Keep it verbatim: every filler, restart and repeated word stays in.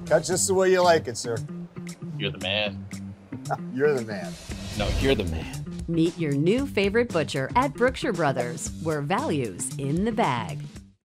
Cut just the way you like it, sir. You're the man. You're the man. No, you're the man. Meet your new favorite butcher at Brookshire Brothers, where value's in the bag.